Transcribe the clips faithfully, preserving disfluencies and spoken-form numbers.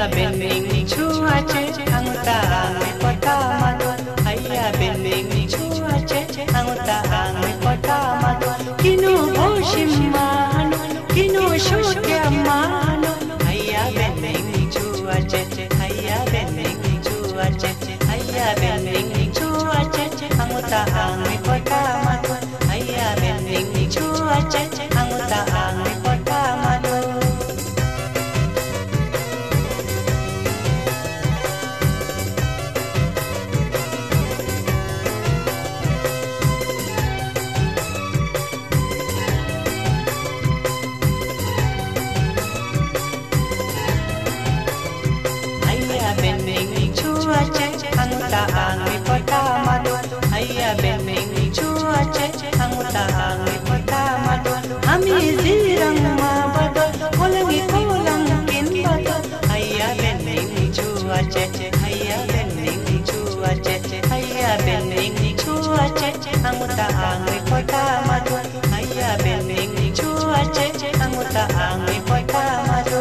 bening cuaca anggota angin kota madu. Ayah bening cuaca anggota angin kota madu. Kino boshim manu, kino shotya manu. Ayah bening cuaca, ayah bening cuaca, ayah bening cuaca anggota angin kota madu. Ayah bening cuaca anggota angin kota madu. Anggota angin kota madu. Ayah bening cuaca anggota angin kota madu. Ami zirang mabado kolangi kolang kin bado. Ayah bening cuaca, ayah bening cuaca, ayah bening cuaca anggota angin kota madu. Ayah bening cuaca anggota angin kota madu.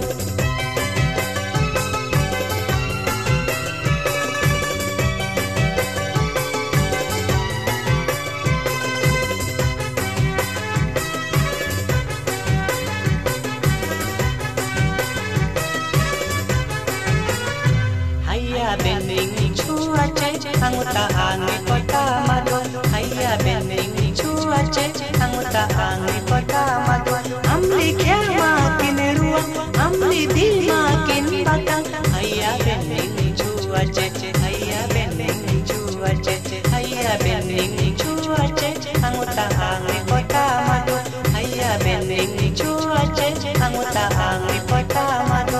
Ayah bening cuaca anggota angin kota madu. Ayah bening cuaca anggota angin kota madu. Amli kya makin ruang, amli bil makin batang. Ayah bening cuaca, ayah bening cuaca, ayah bening cuaca anggota angin kota madu. Ayah bening cuaca anggota angin kota madu.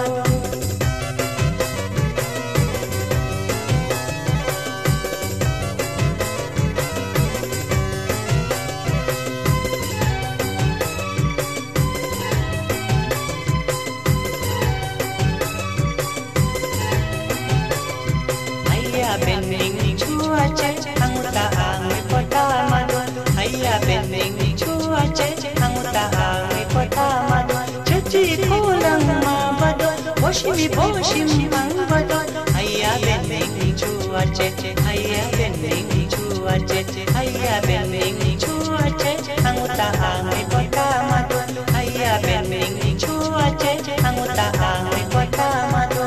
Ayah bening cuaca anggota angin kota madu. Ayah bening cuaca anggota angin kota madu. Caci kolang mabado, boshimi boshim bado. Ayah bening cuaca, ayah bening cuaca, ayah bening cuaca anggota angin kota madu. Ayah bening cuaca anggota angin kota madu.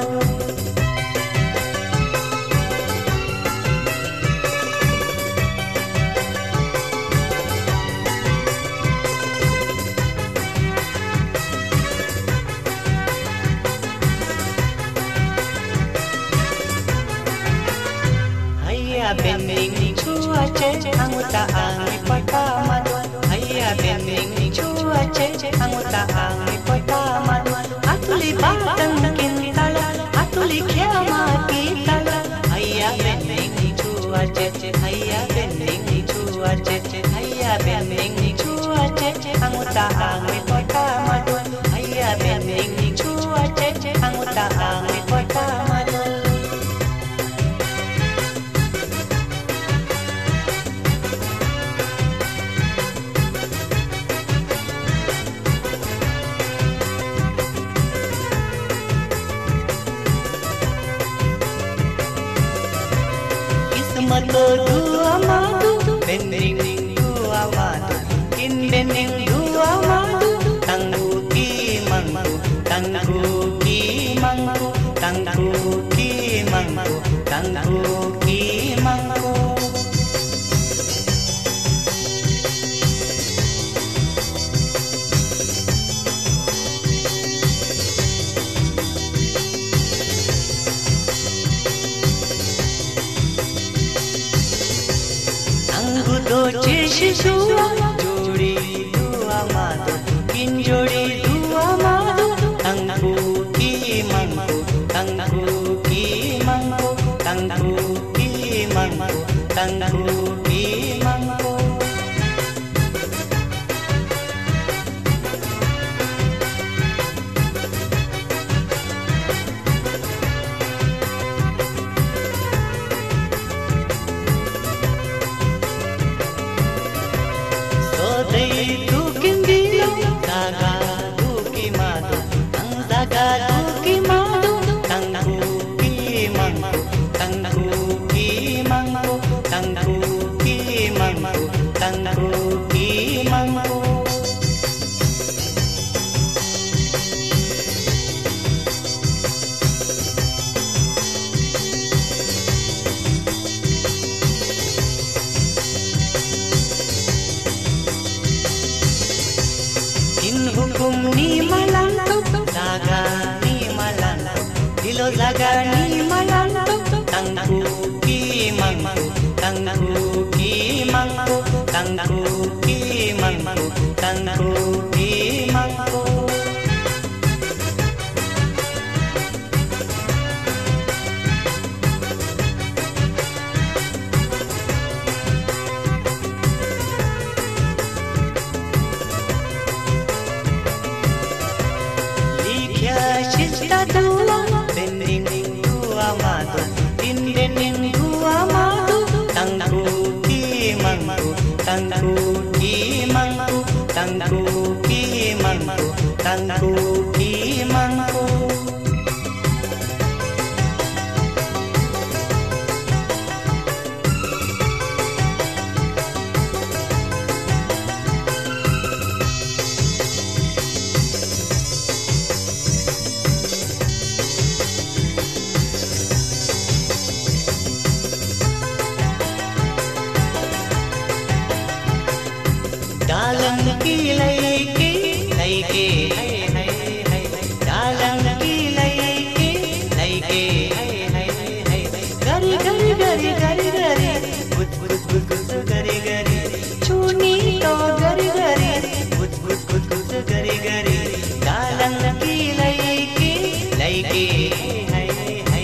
Ayah bening cuaca anggota angin kota madu. Ayah bening cuaca anggota angin kota madu. Atuli batang kintala, atuli kiamat kitala. Ayah bening cuaca, ayah bening cuaca, ayah bening cuaca anggota angin kota madu. Ayah bening cuaca anggota angin kota madu. Madu dua madu, bening dua madu, kin bening dua madu, tanggu ki mangku, tanggu ki mangku, tanggu ki mangku, tanggu ki mangku. Doce sisua jodi dua madu, kin jodi dua madu, tangku ki mangku, tangku ki mangku, tangku ki mangku, tangku ki mangku. Tukin bilang, taga tuki madu, ang taga tuki madu, ni malanto, zaga ni malanto, dilo zaga ni malanto, tangku ki mangku, tangku ki mangku, tangku ki mangku, tangku ki mangku. Cinta dua, dinding dua madu, dinding dua madu, tangku ki mangku, tangku ki mangku, tangku ki mangku, tangku ki mangku. Dalang ki laiki, laiki, hai hai hai. Dalang ki laiki, laiki, hai hai hai. Gari gari gari gari gari, bud bud bud bud gari gari. Chuni to gari gari, bud bud bud bud gari gari. Dalang ki laiki, laiki, hai hai hai.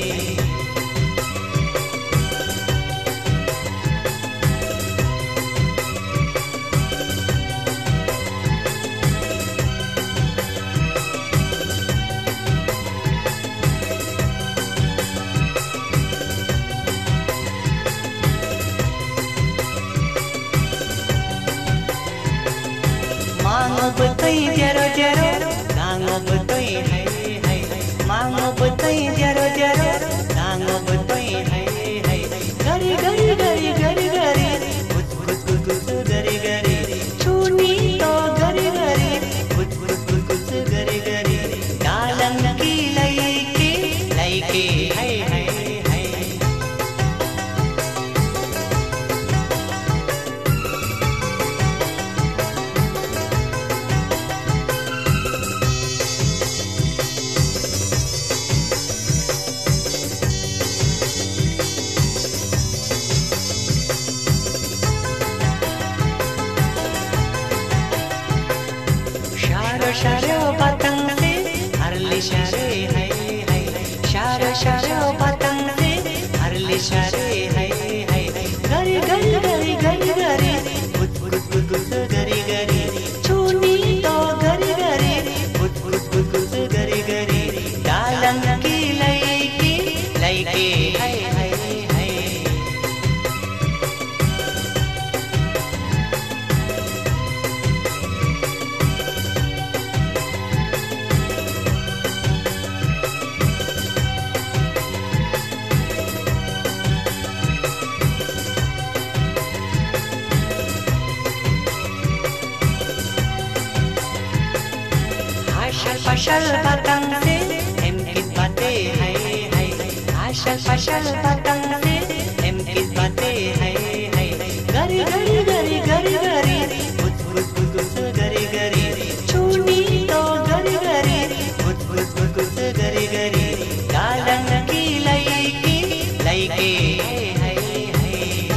Mango betai jero jero, dango betai hai hai. Mango betai jero jero, dango betai hai hai. Gari gari gari gari gari, bud bud bud bud gari gari. Chuni to gari gari, bud bud bud bud gari gari. Dalang ki laiki, laiki hai hai hai. Sharo batang se harli share hai hai. Sharo sharo batang se harli share hai hai. Gari gari gari gari gari, bud bud bud bud gari gari. Chuni to gari gari, bud bud bud bud gari gari. Dalang ki laiki, laiki hai hai hai. Pashal batang se, emkit bate hai hai. Pashal pashal batang se, emkit bate hai hai. Gari gari gari gari gari, bud bud bud bud gari gari. Chuni to gari gari, bud bud bud bud gari gari. Dalang ki laiki, laiki hai hai hai.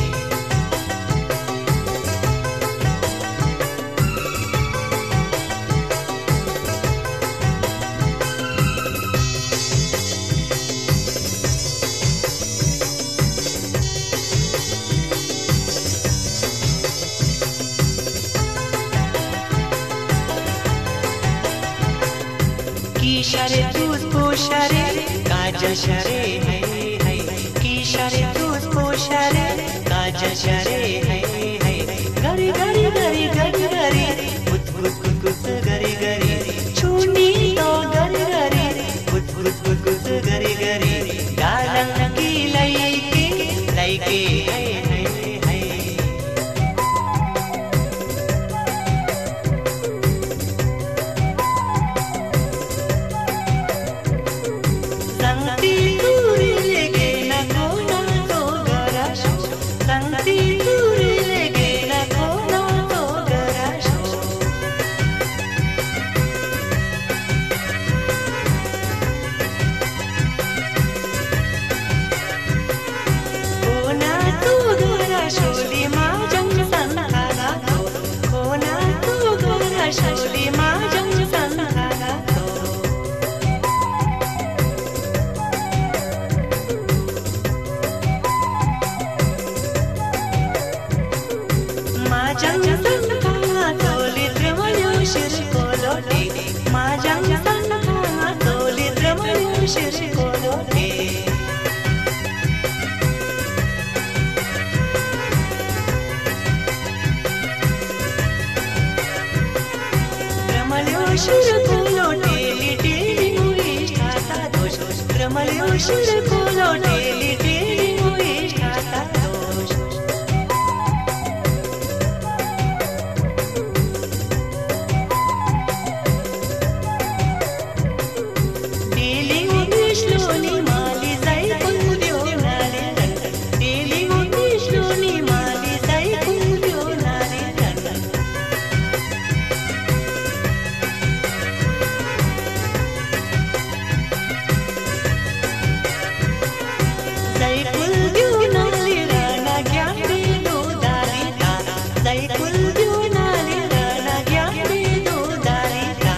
की शरे दूध को शरे, काजल शरे है है. की शरे दूध को शरे, काजल शरे है है. गरी गरी गरी गरी गरी, बुत बुत बुत बुत गरी गरी. चुनी तो गरी गरी, बुत बुत बुत बुत गरी गरी. दालंग की लाइकी लाइकी है है है. Santi turi lege na kona to garasho, santi turi lege शिरकुलो डेली डेली मुइष्ठाता दोष डेली मुइष्लोनी माली जाई कुंदियो नारे डेली मुइष्लोनी माली जाई कुंदियो नारे जाई कुंदियो नाले राना ज्ञान दे दो दारिता जाई कुंदियो नाले राना ज्ञान दे दो दारिता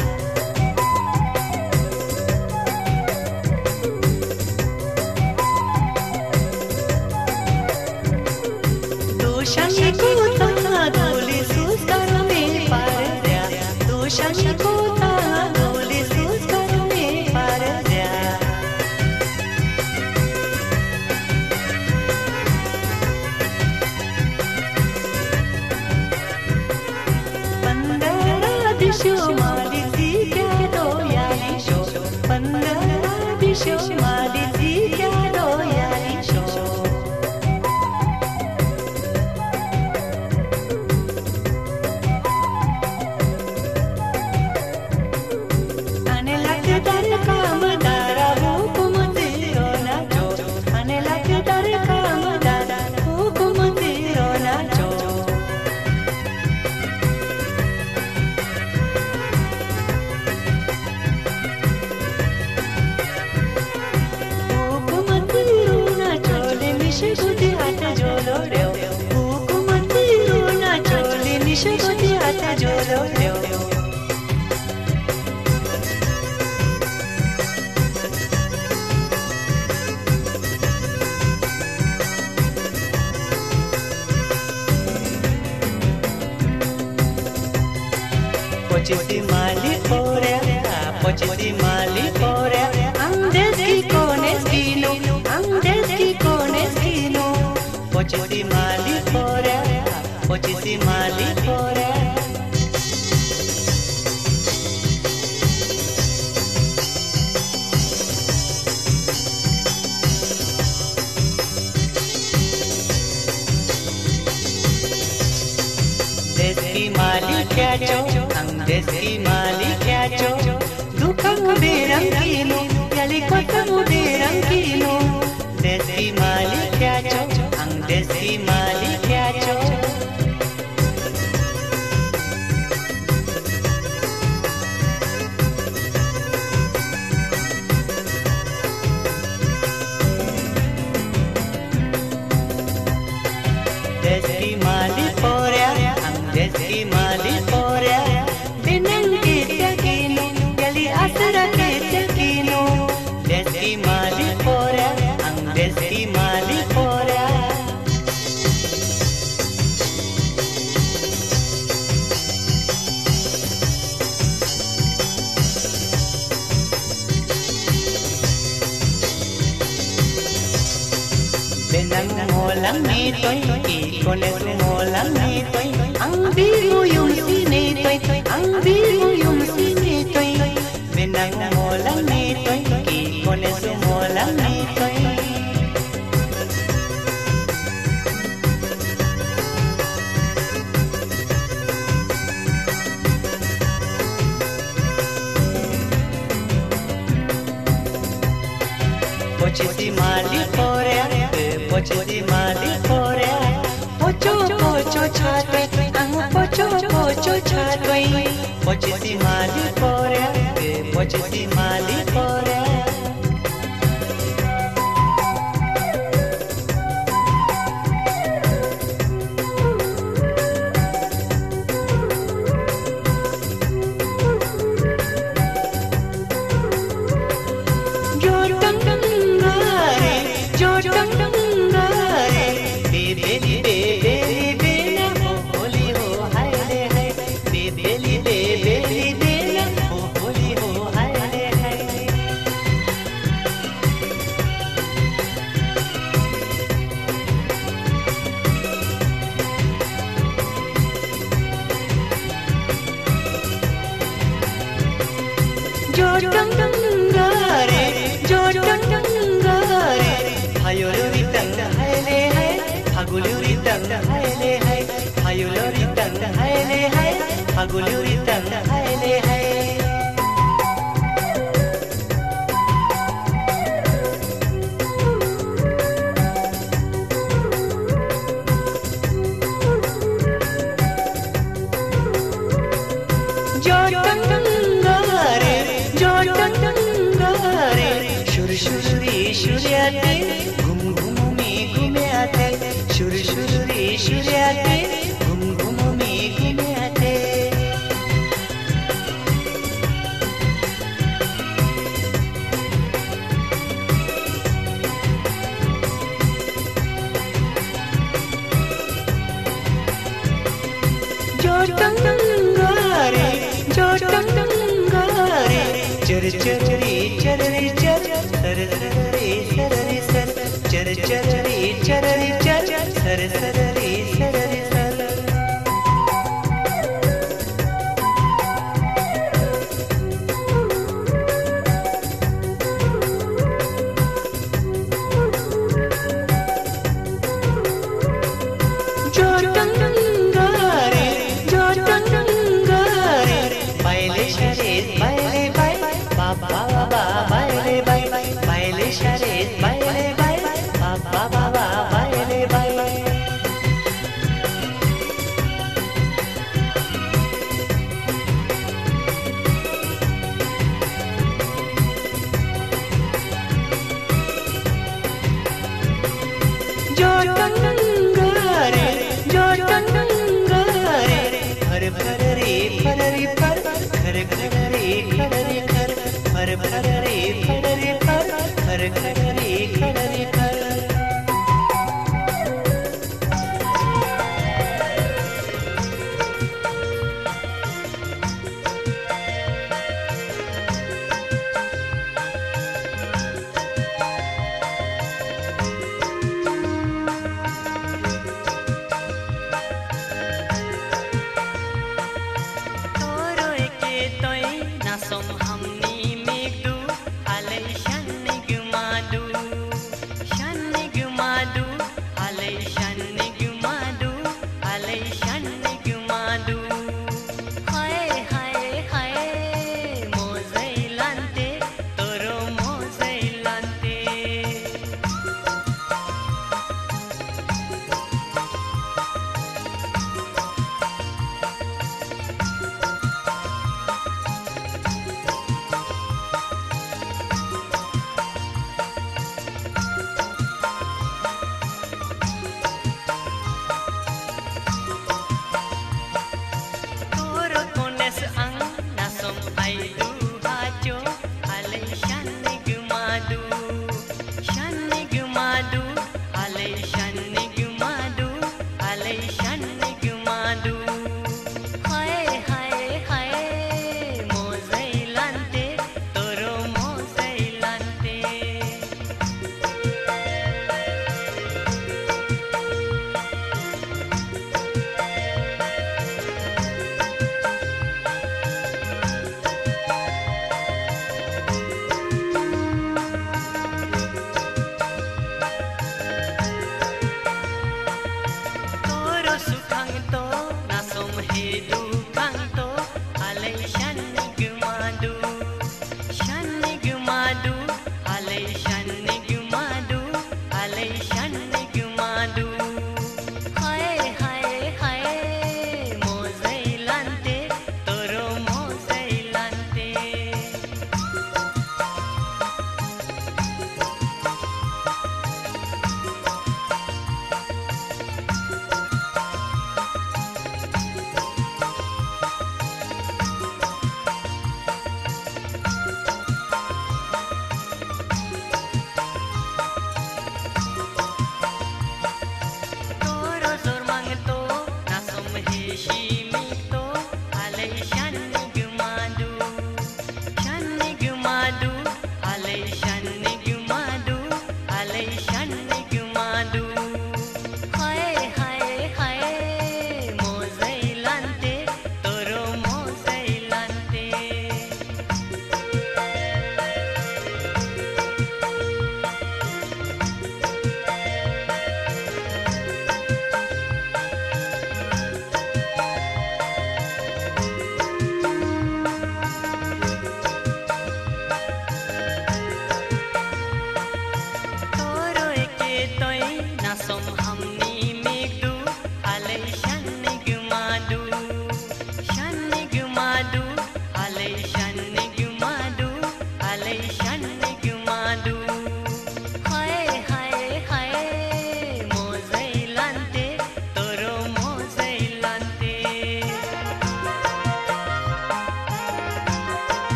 दोषांनी को ता धोले सुस्कर में पार द्या दोषांनी को ता धोले सुस्कर में पार द्या पंधरा दिशो माली ती क्या दो यारी शो पंधरा दिशो माली ती क्या दो यारी शो आने लग दर काम दारा हुकुम तेरो नाचो आने लग दर काम दारा हुकुम तेरो नाचो हुकुम तेरो नाचो ले निशे गुदी हाथ जोलो रे हुकुम तेरो नाचो ले निशे गुदी हाथ जोलो रे Pochisi mali porea, pochisi mali porea. Andes ki con esquino, Andes ki con esquino. Pochisi mali porea, pochisi mali porea. देश की माली क्या चो देश की माली क्या चो दुखम बेरंगीनो यली कोतम बेरंगीनो देश की माली क्या चो देश की माली क्या चो देश की माली पोरिया देश की माली पोरिया बिनंगी तकीनो यली असरा के तकीनो देश की माली पोरिया देश की माली पोरिया Benang molang ni toy, ikone su molang ni toy. Ang biru yung sini toy, ang biru yung sini toy. Benang molang ni toy, ikone su molang ni toy. Pochisi mali porea, pochisi mali porea. Pocho pocho chhatoi, ang pocho pocho chhatoi. Pochisi mali porea, pochisi mali porea. रे जो टंग रे हायोलोरी तंग हाय ले हाय फागुलोरी तंग हाय ले हाय हायोलोरी तंग हाय ले हाय फागुलोरी तंग हाय ले हाय घुम घुम में घूमे आते शुर शुर रे शुरियाते घुम घुम में घूमे आते जो टंग रे जो टंग रे चर चर रे चर रे चर सर सर रे सर रे सर चर चर रे चर रे चर सर सर रे सर रे सर जो टंग रे जो टंग रे पहले शरीर पहले बाय बाबा बाबा पहले बाय पहले शरीर पहले बाय बाबा बाबा पहले बाय जो टंग रे जो टंग रे फर फर रे फर रे फर खर खर रे खर रे खर फर फर रे फर रे फर खर खर रे खर रे खर Som hamni megdu alai shan nigmadu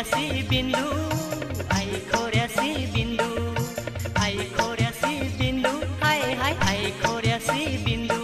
खोऱ्यासी बिंदू आई खोऱ्यासी बिंदू आई खोऱ्यासी बिंदू हाय हाय आई खोऱ्यासी बिंदू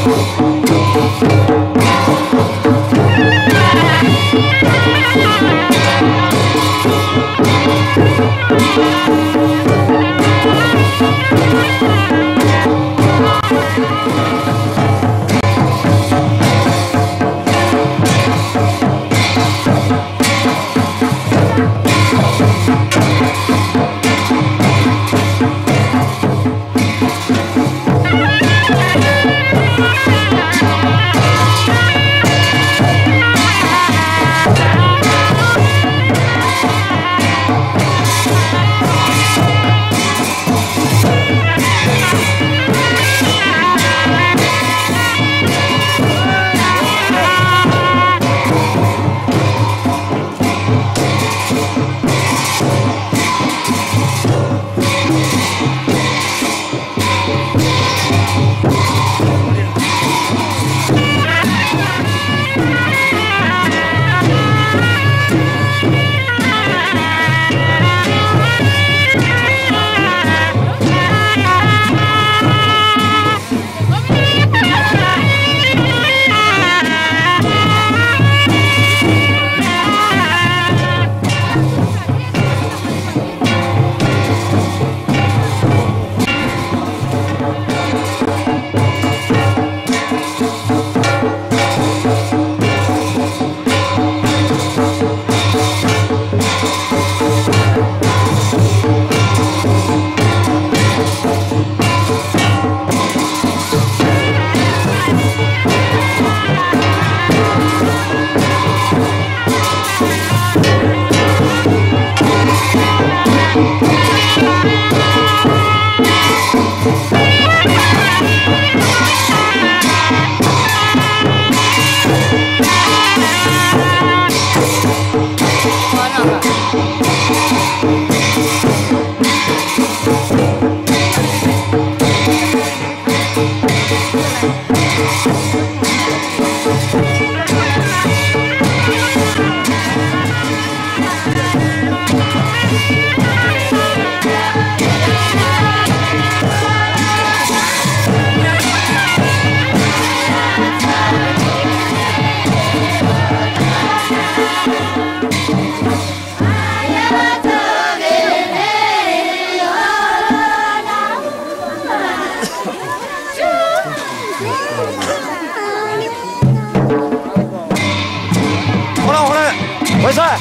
回赛。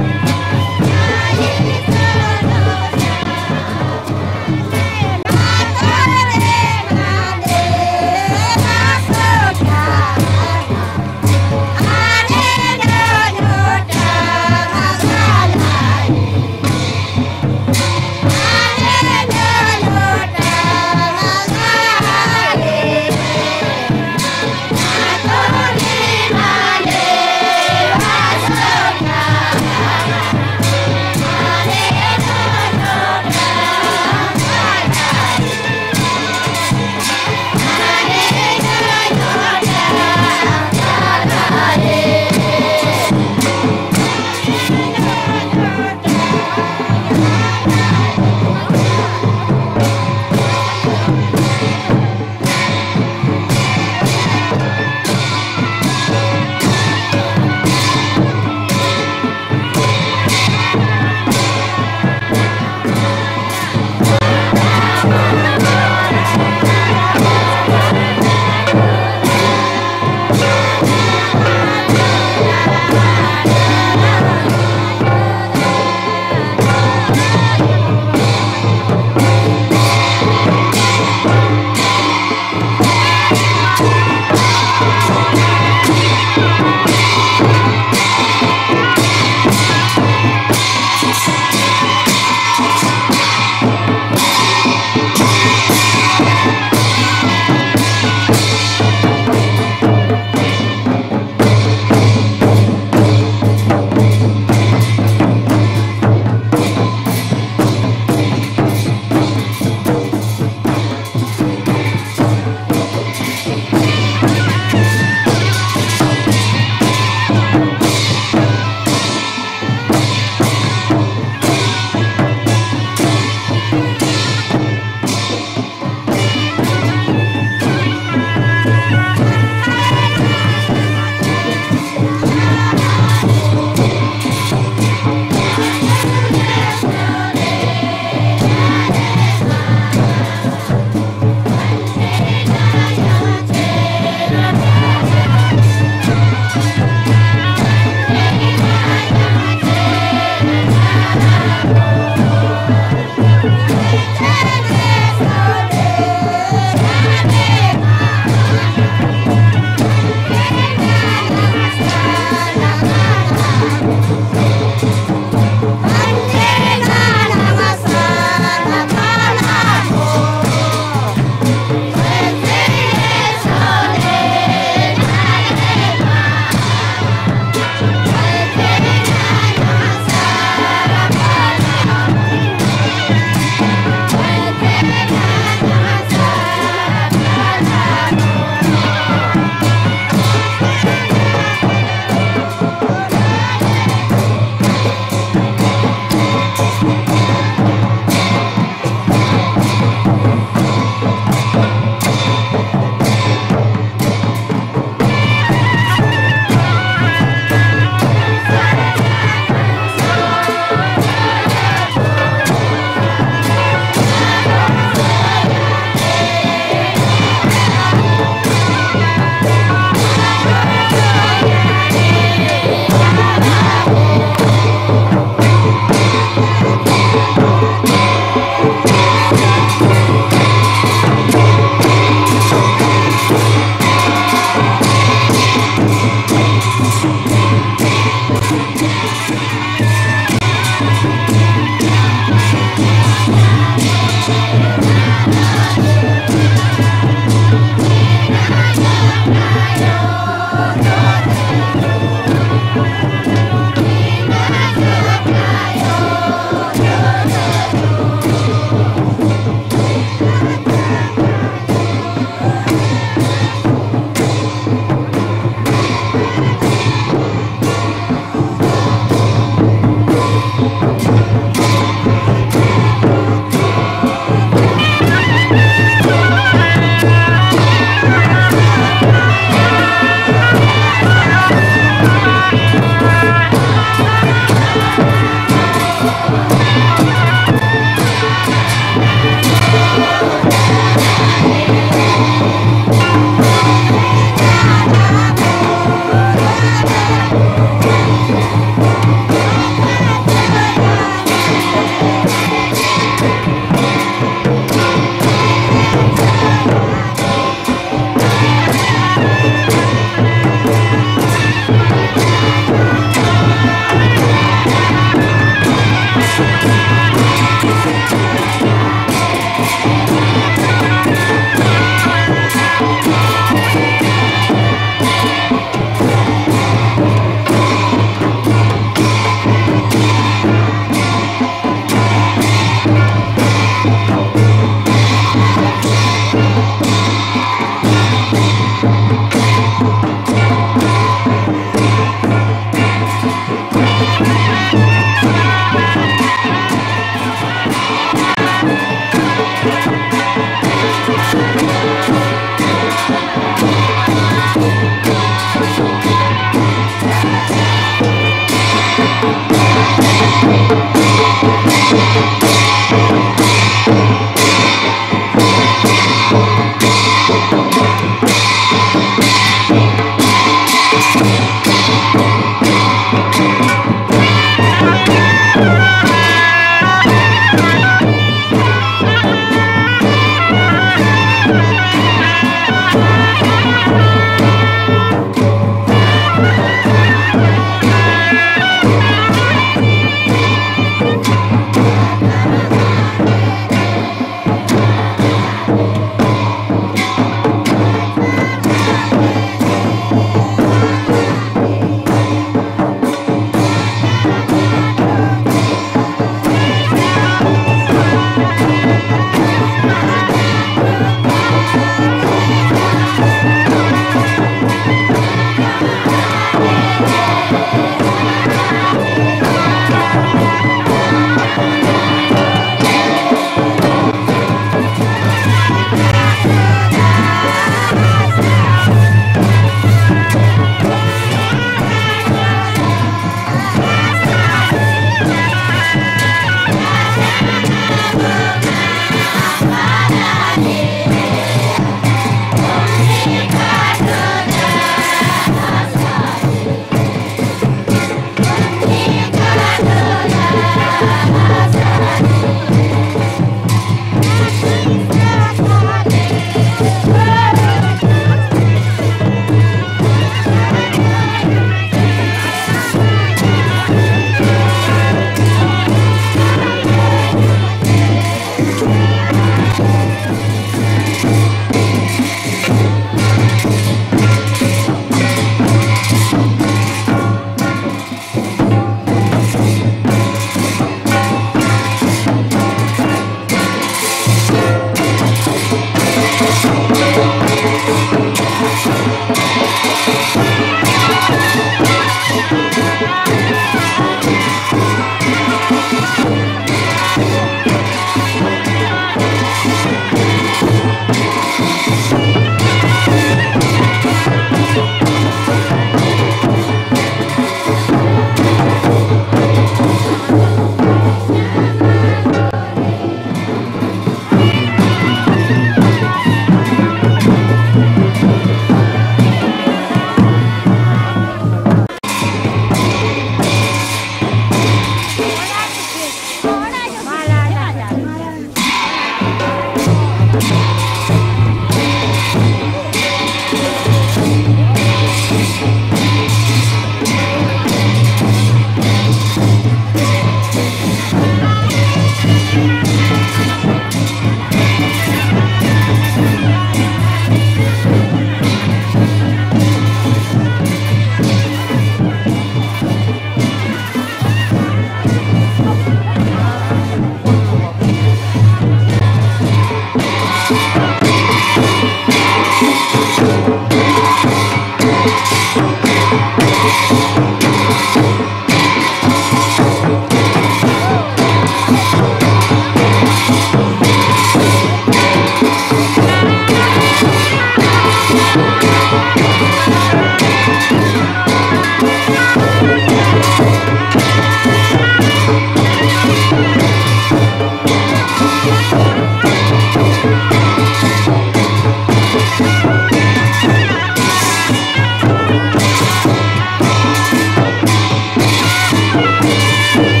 We'll be right back.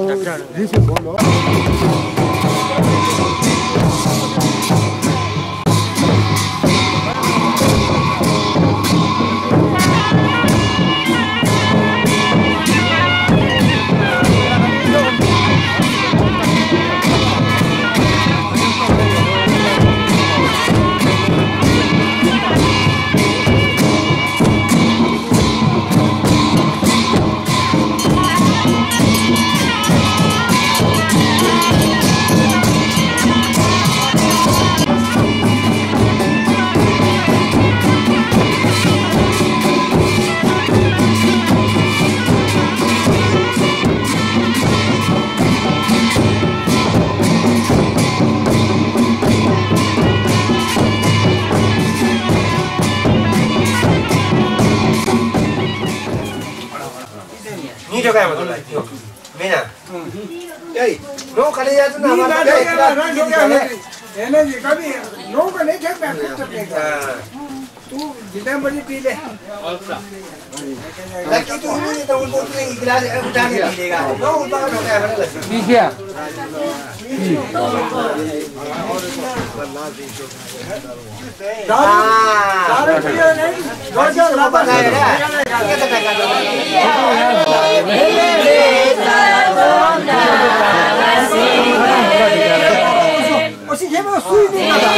นี่เท่าไหร่มาตัวไหนไม่น่ะเฮ้ยน้องคนนี้จะน่ามาได้ได้กินกันเลยเนี่ยนี่ก็มีน้องคนนี้แค่แบบจะเป็นตูจิตมันไม่ปีเลยแล้วคิดดูนี่ตัวตัวนี้กีฬาเนี่ยอุตส่าห์ปีเลยกันน้องบ้าน้องแค่นั้นเลยนี่เชียดาดาเรียนเนี่ยดาจะรับได้เนี่ยแค่แต่กันโอ้สิเจ้าสุยนี่กัน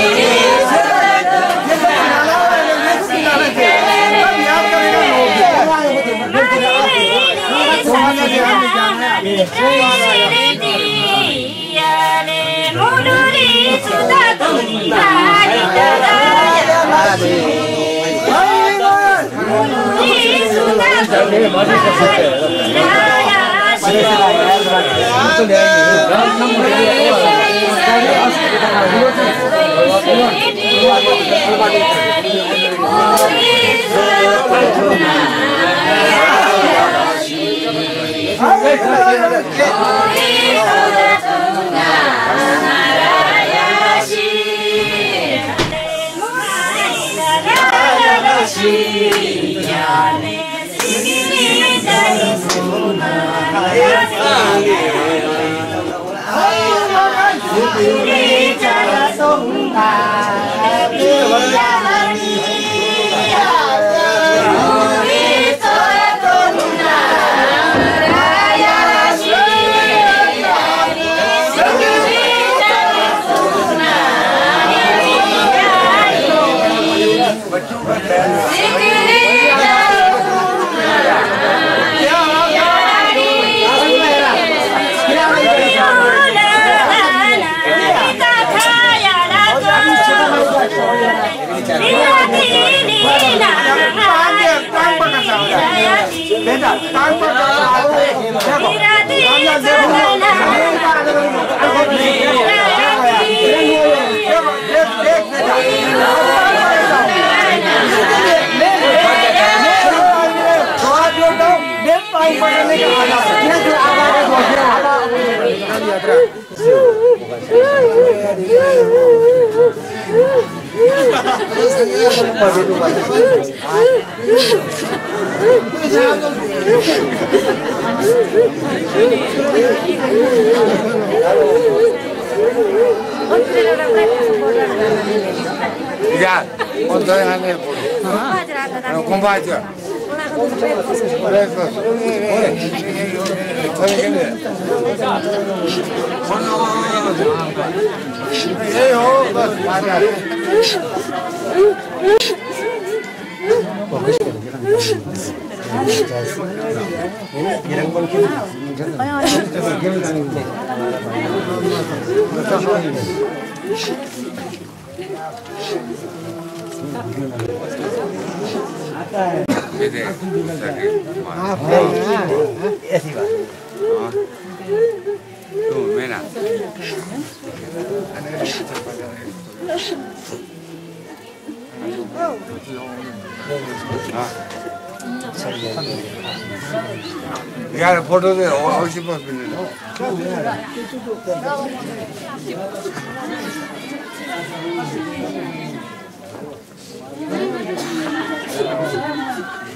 Ya, ¿cuánto dejan el puro? No, compadre. यार फोटो दे और सी पास भी नहीं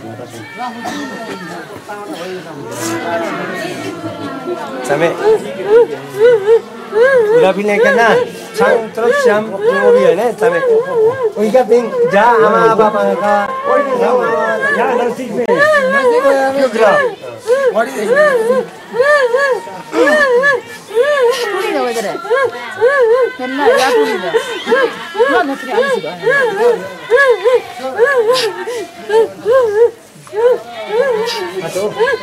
समय पूरा भी नहीं करना sang terus jam mobilnya sampai uiga ting ja ama apa ka ya nasi me nasi ko ya kira wadi tuli no vedere kenna ya tuli da no no tri alisi ga ato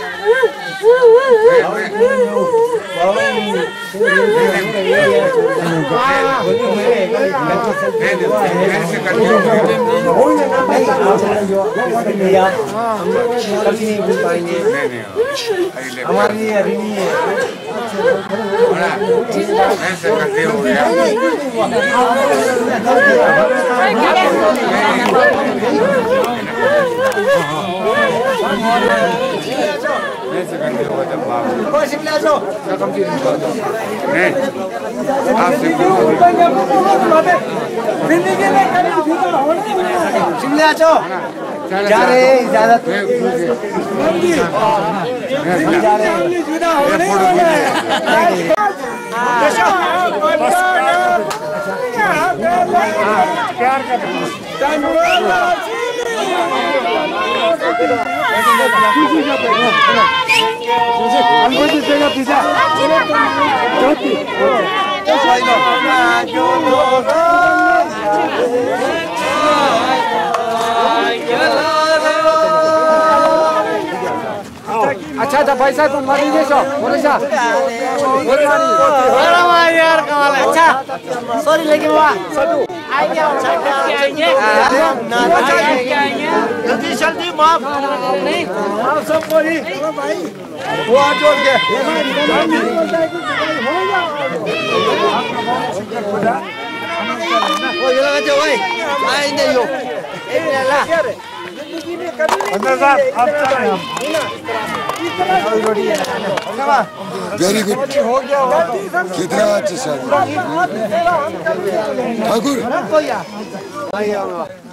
हमारी अभी शिमला चो जा रहे इजाजत जा रहे प्यार कर हमको देगा पिज्जा अच्छा अच्छा भाई साहब तुम मारी जैसो बोले सा बोले मारी अरे वाह यार कमाल है अच्छा सॉरी लेकिन वाह सटू आई गया आएंगे ना आएंगे जल्दी जल्दी माफ नहीं आप सब बोली भाई वो आ जोड़ के वो ये लगा जो भाई आएंगे यो ए ला अंदर साहब आप चले हम वेरी गुड हो गया कितना अच्छा सर ठाकुर